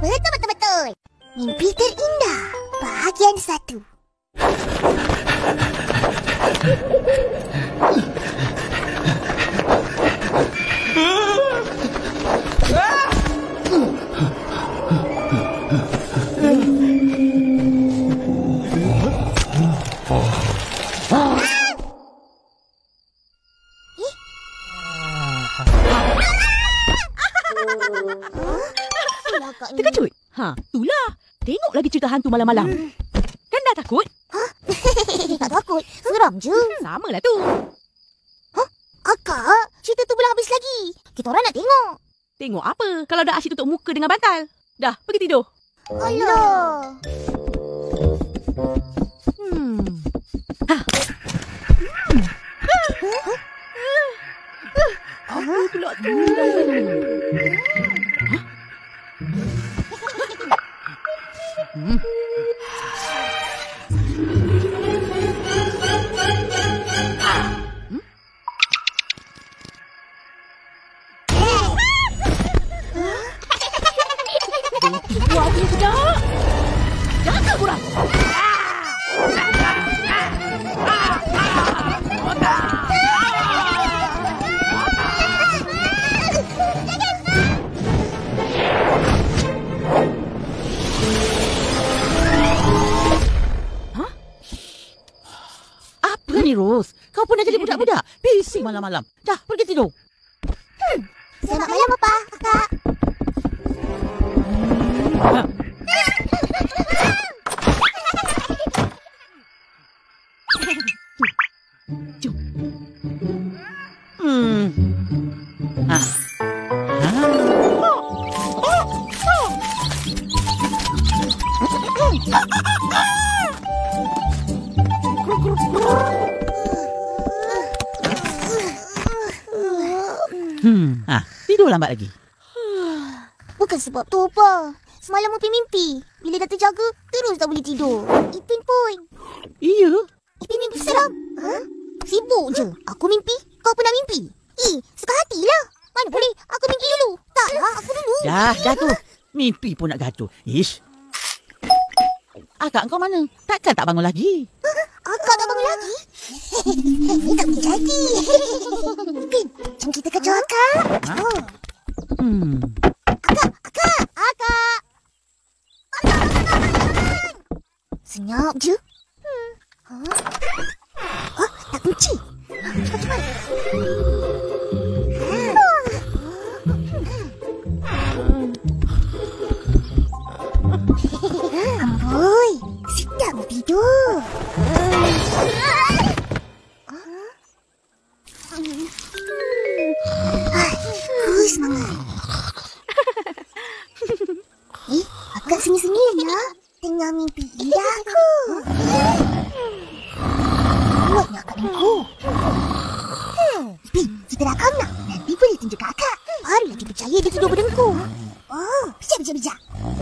Betul. Mimpi terindah. Bahagian 1. Terkejut? Itulah. Tengok lagi cerita hantu malam-malam. Kan dah takut? Tak takut. Seram je. Samalah tu. Akak, cerita tu belum habis lagi. Kita orang nak tengok. Tengok apa kalau dah asyik tutup muka dengan bantal? Dah, pergi tidur. Alah. Apa pula tu? Buat dia sedap. Jaga korang. Apa ni, Ros? Kau pun dah jadi budak-budak. Bising malam-malam. Dah, pergi tidur. Selamat malam, Papa. Kakak. Jom. Tidur lambat lagi. Bukan sebab tu, apa. Semalam mimpi. Bila dah terjaga, terus tak boleh tidur. Ipin pun. Iya. Ipin mimpi seram. Sibuk je. Aku mimpi, kau pun nak mimpi. Suka hatilah. Mana boleh? Aku mimpi dulu. Taklah, aku dulu. Dah tu. Mimpi pun nak gaduh. Ish. Akak kau mana? Takkan tak bangun lagi? Akak tak bangun lagi? Ini tak boleh jadi. Ipin, jom kita kejar akak. Akak. Senyap je. Tak kunci. Cepat. Amboi, sedap tidur. Semangat. Akak senyum-senyum ya. Tengah mimpi indah aku. Kuatnya akak minggu. Ipin, kita dah kaum nak. Nanti boleh tunjuk ke akak. Barulah dia percaya dia tidur berdengkur. Oh, bijak.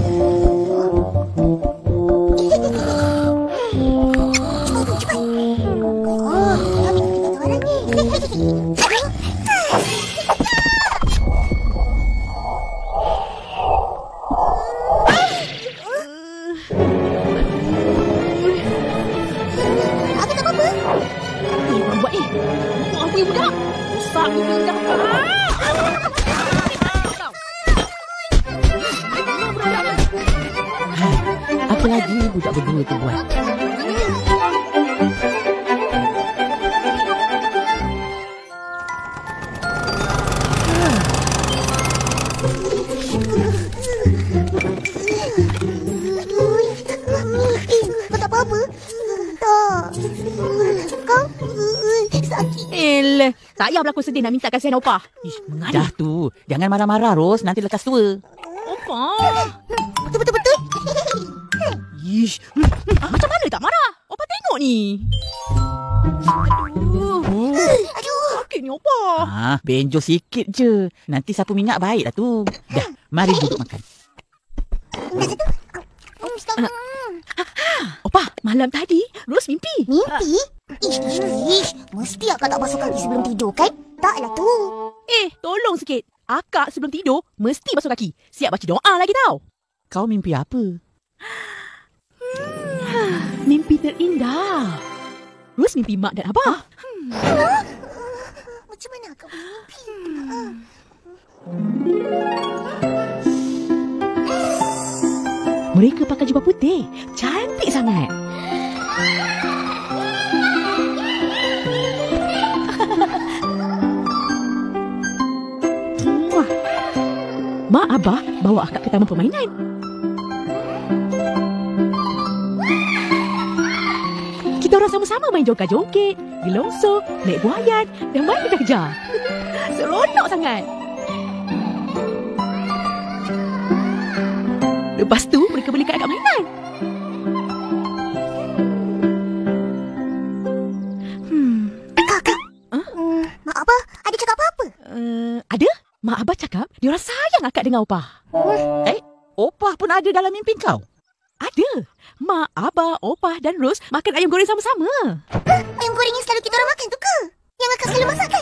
Cepat. Oh, kami nak kata orang ni. Apa lagi budak berdua tu buat? Kau tak apa-apa? Tak. Kau? Sakit. Tak payah berlaku sedih nak minta kasihan opah. Ish, dah tu. Jangan marah-marah, Ros. Nanti lekas tua. Opah. Betul. Ish. Macam mana tak marah? Opah tengok ni. Aduh. Sakit ni opah. Benjol sikit je. Nanti sapu minyak baiklah tu. Dah, mari duduk makan. Opah, malam tadi Ros mimpi. Mimpi? Ish. Mesti akak tak basuh kaki sebelum tidur, kan? Taklah tu. Tolong sikit. Akak sebelum tidur mesti basuh kaki. Siap baca doa lagi tau. Kau mimpi apa? Mimpi terindah. Ros mimpi mak dan abah. Macam mana kau boleh mimpi? Mereka pakai jubah putih. Cantik sangat. Wah. Mak abah bawa akak ke taman permainan. Kita orang sama-sama main joget-joget, gelongso, naik buayan dan main kejar-kejar. Seronok sangat. Lepas tu, mereka belikan akak mainan. Kakak. Mak Abah ada cakap apa-apa? Ada? Mak abah cakap, dia orang sayang akak dengan opah. Opah pun ada dalam mimpi kau? Ada. Mak, abah, opah dan Ros makan ayam goreng sama-sama. Ayam goreng yang selalu kita orang makan tu ke? Yang akak selalu masakkan?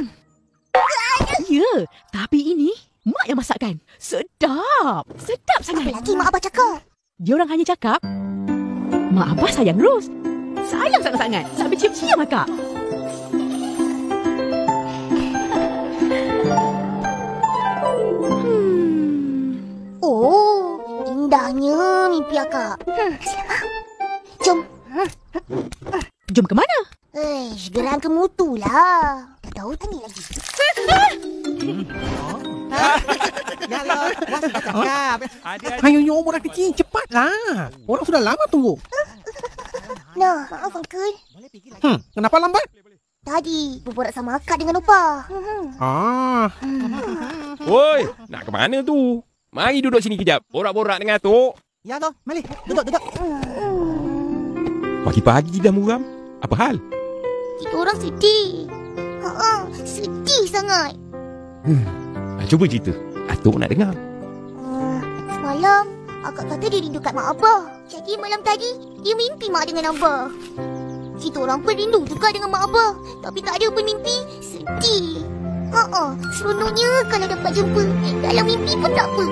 Ya, tapi ini mak yang masakkan. Sedap. Sedap Apa sangat. lagi Mak Abah cakap? Dia orang hanya cakap, mak abah sayang Ros. Sayang sangat-sangat. Sampai cium-cium akak. Oh, indahnya mimpi akak. Selamat. Jom. Jom ke mana? Geram ke mutu lah. Tak tahu tanya lagi. Yalah, dah sudah cakap. Hanya orang kecil, cepatlah. Orang sudah lama tunggu. Nah, maaf Uncle. Kenapa lambat? Tadi berborak sama akak dengan opah. Ah, Woi, nak ke mana tu? Mari duduk sini kejap. Borak-borak dengan Atuk. ya toh, mari. Duduk. Pagi-pagi dah muram. Apa hal? Kita orang sedih. Sedih sangat. Cuba cerita. Atuk nak dengar. Semalam, akak kata dia rindu kat Mak Abah. Jadi malam tadi, dia mimpi Mak dengan Abah. Kita orang pun rindu juga dengan Mak Abah. Tapi tak ada pun mimpi. Sedih. Seronoknya kalau dapat jumpa. Dalam mimpi pun tak apa.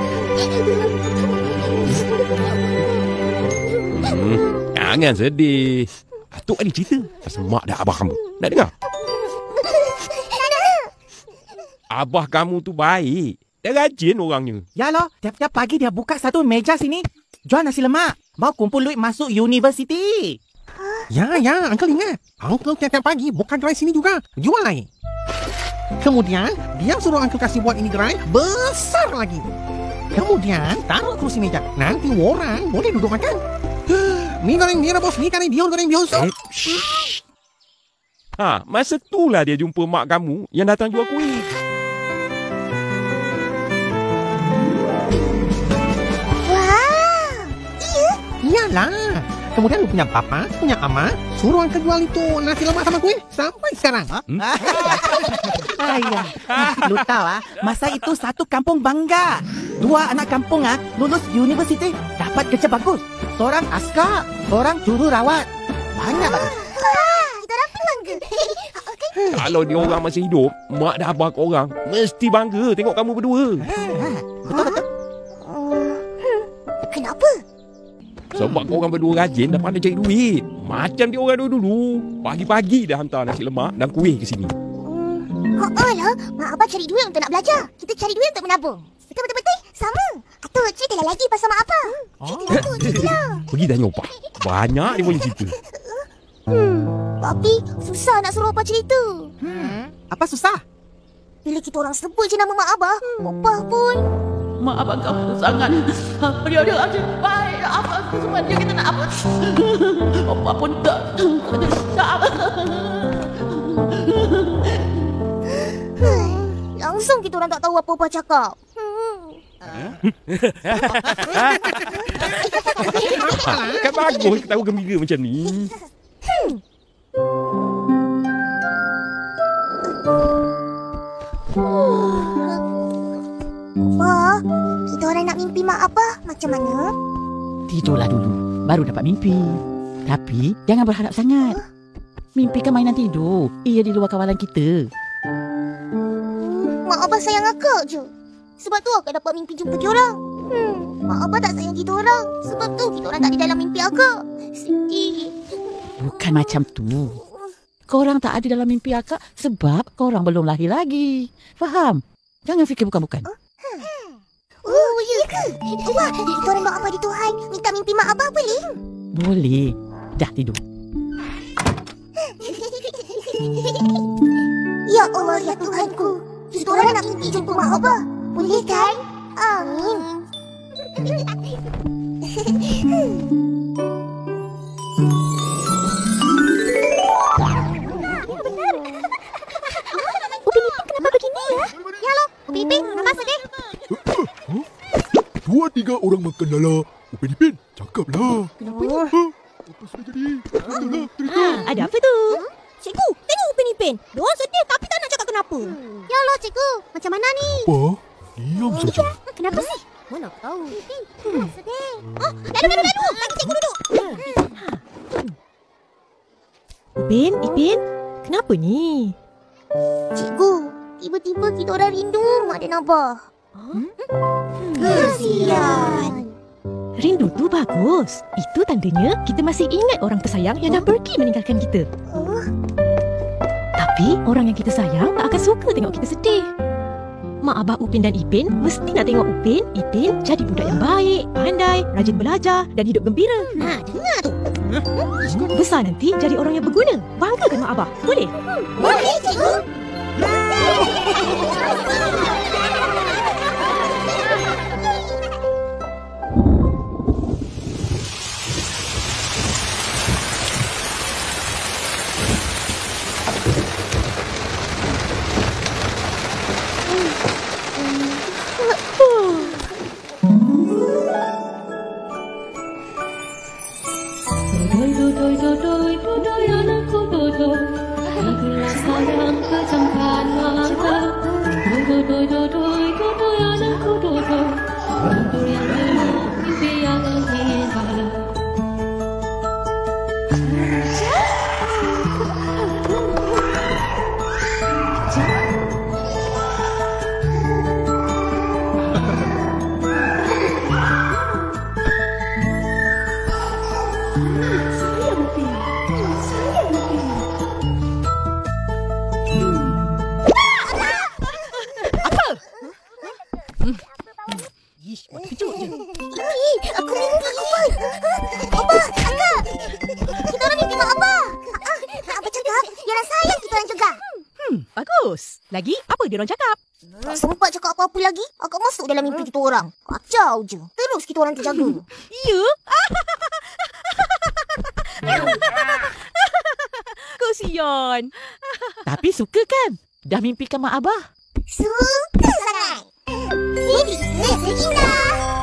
Jangan sedih. Atuk ada cerita pasal mak dan abah kamu. Nak dengar? Abah kamu tu baik. Dia rajin orangnya. Yalah, tiap-tiap pagi dia buka satu meja sini. Jual nasi lemak. Mau kumpul duit masuk universiti. Ya, Uncle ingat. Uncle tiap-tiap pagi buka gerai sini juga. Jual air. Kemudian, dia suruh Uncle kasih buat ini gerai besar lagi. Kemudian, taruh kursi meja. Nanti orang boleh duduk makan. Mie goreng dia bos, mie kari dia goreng biasa. Masa itulah dia jumpa mak kamu yang datang jual kuih. Wah, iya. Iyalah. Kemudian lu punya papa, punya ama, suruh Uncle jual itu nasi lemak sama kuih sampai sekarang. Ayah, lu tahu masa itu satu kampung bangga. Dua anak kampung lulus universiti dapat kerja bagus. Seorang askar, seorang juru rawat. Banyak banget. Wah, kita orang pun bangga. Kalau dia orang masih hidup, mak dan abah korang mesti bangga tengok kamu berdua. Betul-betul. Kenapa? Sebab korang berdua rajin dan pandai cari duit. Macam dia orang dulu. Pagi-pagi dah hantar nasi lemak dan kuih ke sini. Lah, Mak Abah cari duit untuk nak belajar. Kita cari duit untuk menabung. Betul-betul sama. Atuk ceritalah lagi pasal Mak Abah. Ceritalah. Pergi tanya opah. Banyak dia punya cerita. Tapi susah nak suruh Opah cerita. Apa susah? Bila kita orang sebut je nama Mak Abah, Opah pun... Mak abah kau sangat. Dia aja baik. Apa semua dia kita nak apa. Opah pun tak. Langsung kita orang tak tahu apa Opah cakap. Kan bagus ketawa gembira macam ni. Opah, kita orang nak mimpi Mak Abah macam mana? Tidurlah dulu, baru dapat mimpi. Tapi jangan berharap sangat. Mimpi kan mainan tidur. Ia di luar kawalan kita. Mak Abah sayang akak je. Sebab tu akak dapat mimpi jumpa dia orang. Mak Mak Abah tak sayang kita orang. Sebab tu kita orang tak ada dalam mimpi akak. Sedih. Bukan macam tu. Korang tak ada dalam mimpi akak sebab korang belum lahir lagi. Faham? Jangan fikir bukan-bukan. Oh, ya ke? Wah, kita orang doa pada Tuhan. Minta mimpi Mak Abah boleh? Boleh. Dah tidur. Ya Allah, ya Tuhanku. Kita orang nak mimpi jumpa Mak Abah. Boleh kan? Amin. Upin Ipin kenapa begini ya? Ya lo, Upin Ipin, apa sedih? 2-3 orang makan lala. Upin Ipin, cakaplah. Kenapa? Apa sudah jadi? Ceritalah, cerita. Ada apa tu? Cikgu, tengok Upin Ipin. Diorang sedih tapi tak nak cakap kenapa. Ya Allah, cikgu. Macam mana ni? Apa? Diam saja. Kenapa sih? Mana tahu. Sedih. Oh, lalu. Bagi cikgu duduk. Upin, Ipin, kenapa ni? Cikgu, tiba-tiba kita orang rindu Mak dan Abah. Kesian. Rindu tu bagus. Itu tandanya kita masih ingat orang tersayang yang dah pergi meninggalkan kita. Tapi orang yang kita sayang tak akan suka tengok kita sedih. Mak Abah Upin dan Ipin mesti nak tengok Upin, Ipin jadi budak yang baik, pandai, rajin belajar dan hidup gembira. Dengar tu. Besar nanti jadi orang yang berguna. Banggakan Mak Abah. Boleh? Boleh, cikgu. Aku mimpi. Abah, Akak. Kita orang mimpi Mak Abah. Mak Abah cakap, dia orang sayang kita orang juga. Bagus. Lagi, apa dia orang cakap? Tak sempat cakap apa-apa lagi. Akak masuk dalam mimpi kita orang. Kacau je. Terus kita orang terjaga. Ya? Kesian. Tapi suka kan? Dah mimpikan Mak Abah. Suka sangat. Mimpi indah.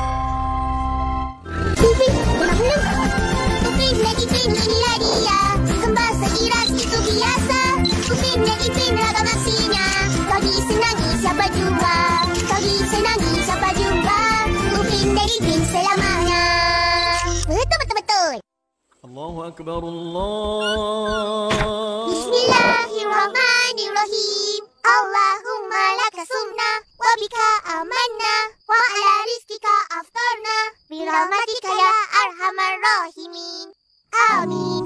Mimpi, ulang-ulang. Upin dan Ipin, inilah dia. Kembar seiras itu biasa. Upin dan Ipin ragam aksinya. Kau disenangi siapa jumpa. Kau disenangi siapa jumpa. Upin dan Ipin selamanya. Betul. Allahu Akbar, Allah. Bismillahirrahmanirrahim. Allahumma laka sumna wa bika amanna wa ala rizkika aftarna bi rahmatika ya arhamar rahimin. Amin.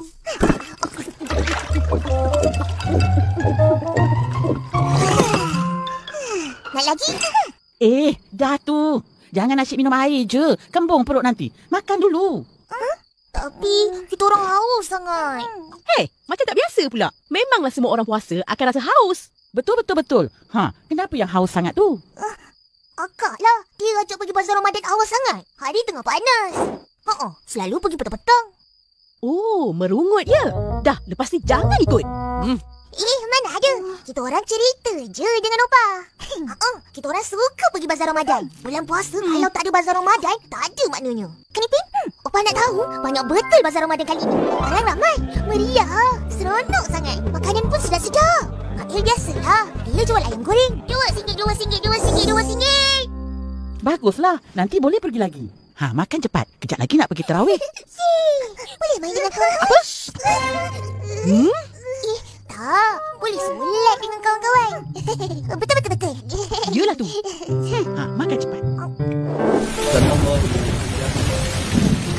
Nak lagi? Dah tu. Jangan asyik minum air je. Kembung perut nanti. Makan dulu. Tapi kita orang haus sangat. Hei, macam tak biasa pula. Memanglah semua orang puasa akan rasa haus. Betul. Kenapa yang haus sangat tu? Akak lah. Dia ajak pergi bazar Ramadan awal sangat. Hari tengah panas. Selalu pergi petang-petang. Oh, merungut ya. Dah, lepas ni jangan ikut. Mana ada. Kita orang cerita je dengan Opah. Kita orang suka pergi bazar Ramadan. Bulan puasa kalau tak ada bazar Ramadan, tak ada maknanya. Kan Ipin? Opah nak tahu banyak betul bazar Ramadan kali ni. Orang ramai. Meriah. Seronok sangat. Makanan pun sedap-sedap. Mak El biasalah. Dia jual ayam goreng. RM2. Baguslah. Nanti boleh pergi lagi. Makan cepat. Kejap lagi nak pergi tarawih. Boleh main dengan kawan? Apa? Tak. Boleh solat dengan kawan-kawan. Betul. Yelah tu. Makan cepat. Dan Allah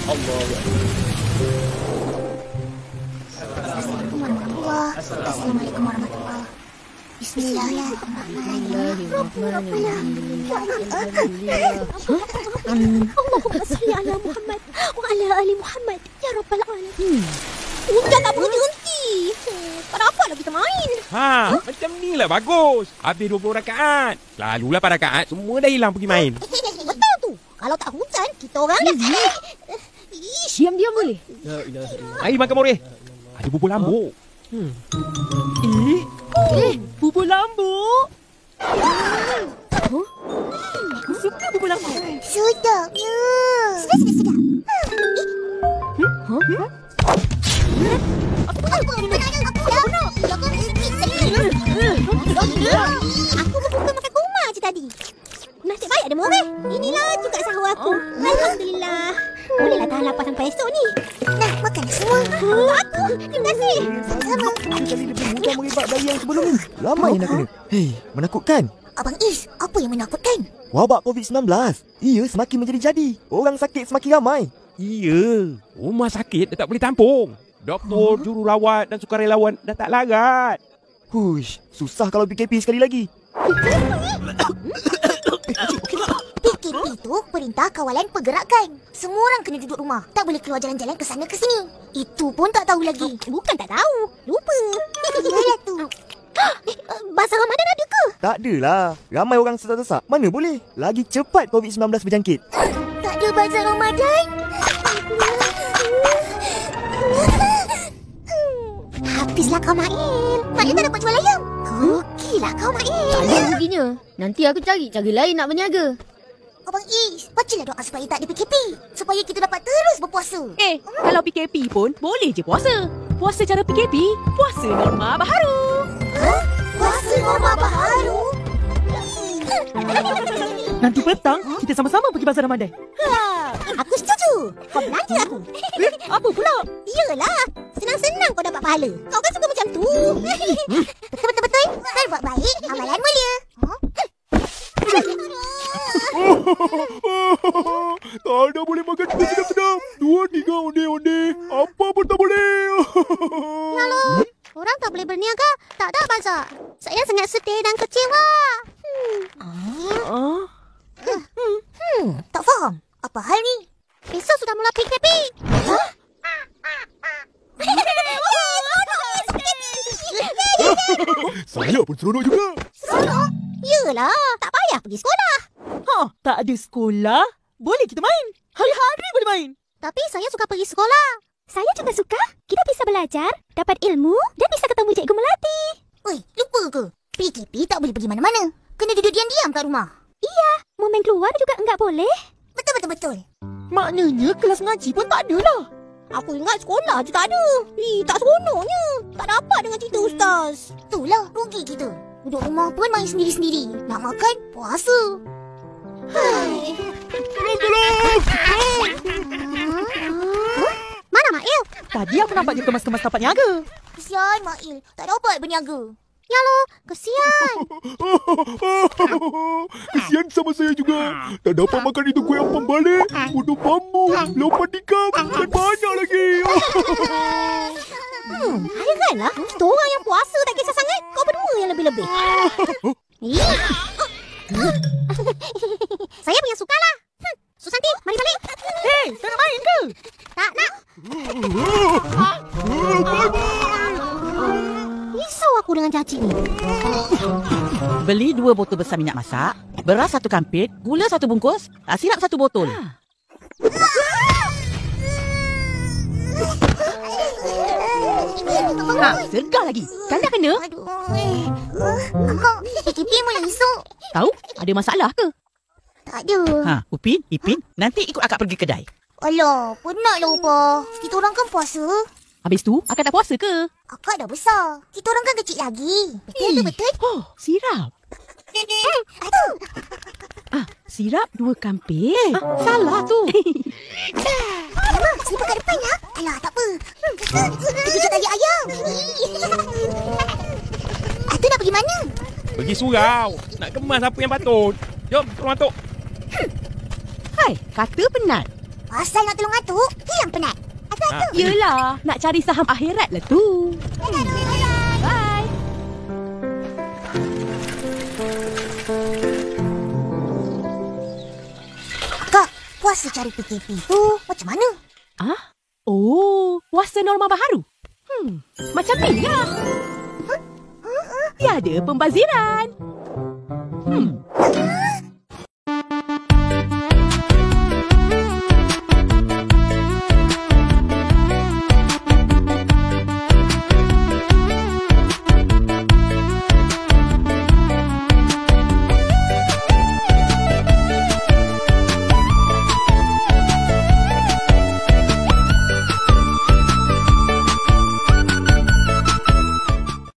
Assalamualaikum warahmatullahi. Bismillahirrahmanirrahim. Allahumma salli ala Muhammad wa ala ali Muhammad ya rabbal alamin. Hujan tak berhenti. Kenapa lah kita main? Macam ni lah bagus. Habis 20 rakaat. Lalulah 4 rakaat, semua dah hilang pergi main. Betul tu. Kalau tak hujan, kita orang dah Diam-diam boleh? Mari makan moreh. Ada bubur lambuk. Bubur lambuk? Suka bubur lambuk. sedapnya. Sedap. Aku bukan makan kurma je tadi. Nasib baik ada moreh. Inilah juga sahur aku. Alhamdulillah. Bolehlah tahan lapar sampai esok ni. Nah, makan semua. Aku. Terima kasih. Sama-sama. Kali lebih mudah mengibat dari yang sebelum ni. Lama yang nak kena. Hei, menakutkan. Abang Is, apa yang menakutkan? Wabak COVID-19. Ia semakin menjadi-jadi. Orang sakit semakin ramai. Ya, rumah sakit dah tak boleh tampung. Doktor, jururawat dan sukarelawan dah tak larat. Hush, susah kalau PKP sekali lagi. PKP itu Perintah Kawalan Pergerakan. Semua orang kena duduk rumah. Tak boleh keluar jalan-jalan ke sana ke sini. Itu pun tak tahu lagi. Bukan tak tahu. Lupa. Yalah tu. Bazar Ramadan ada ke? Tak adalah. Ramai orang sesak-sesak. Mana boleh? Lagi cepat COVID-19 berjangkit. Tak ada bazar Ramadan? Habislah kau Mail. Mail tak dapat jual ayam. Rugilah kau Mail. Ada ruginya. Nanti aku cari lain nak berniaga. Abang Is, bacalah doa supaya tak ada PKP. Supaya kita dapat terus berpuasa. Kalau PKP pun boleh je puasa. Puasa cara PKP, puasa norma baharu. Puasa norma baharu? Nanti petang, kita sama-sama pergi bazar Ramadan. Aku setuju. Kau belanja aku. Apa pula? Iyalah. Senang-senang kau dapat pahala. Kau kan suka macam tu. Betul-betul. Berbuat baik, amalan mulia. Tak ada boleh makan tu sedap-sedap. 2-3 onde-onde. Apa pun tak boleh. Yalah. Orang tak boleh berniaga. Tak ada bazar. Saya sangat sedih dan kecewa. Tak faham. Apa hal ni? Besok sudah mula PKP. Saya pun seronok juga. Seronok? Yalah. Tak payah pergi sekolah. Tak ada sekolah? Boleh kita main. Hari-hari boleh main. Tapi saya suka pergi sekolah. Saya juga suka. Kita bisa belajar, dapat ilmu dan bisa ketemu Cikgu Melati. Oi, lupa ke? PKP tak boleh pergi mana-mana. Kena duduk diam-diam kat rumah. Iya, mau main keluar juga enggak boleh. Betul. Maknanya kelas ngaji pun tak ada lah. Aku ingat sekolah je tak ada. Tak seronoknya. Tak dapat dengan cerita Ustaz. Itulah, rugi kita. Duduk rumah pun main sendiri-sendiri. Nak makan, puasa. Mana Mail? Tadi aku nampak dia kemas-kemas tapak niaga. Kesian Mail. Tak dapat berniaga. Ya lo, kesian. Kesian sama saya juga. Tak dapat makan itu kuih apam balik. Putu bambu, lompat tikam dan banyak lagi. Heranlah. Kita orang yang puasa tak kisah sangat. Kau berdua yang lebih-lebih. Saya punya suka lah. Susanti, mari balik. Tak nak main ke? Tak nak. Risau aku dengan cacik ni. Beli 2 botol besar minyak masak, beras 1 kampit, gula 1 bungkus, sirap 1 botol. Segar lagi. Kan dah kena? Aduh. PKP mula esok. Tahu? Ada masalah ke? Tak ada. Upin, Ipin, nanti ikut akak pergi kedai. Alah, penatlah Upah. Kita orang kan puasa. Habis tu, akak tak puasa ke? Akak dah besar. Kita orang kan kecil lagi. Betul ke betul? Sirap. Aduh. Sirap 2 kampit. Salah tu. Alamak, selipar kat depan ya. Alah, tak apa. Kita tali ayam. Atu nak pergi mana? Pergi surau. Nak kemas apa yang patut. Jom, turun masuk. Hai, kata penat. Pasal nak tolong atuk, hilang penat. Atuk-atuk. Yelah, nak cari saham akhirat lah tu. Bye. Kak, puasa cari PKP tu macam mana? Oh, puasa norma baharu. Macam ni lah. Tiada pembaziran.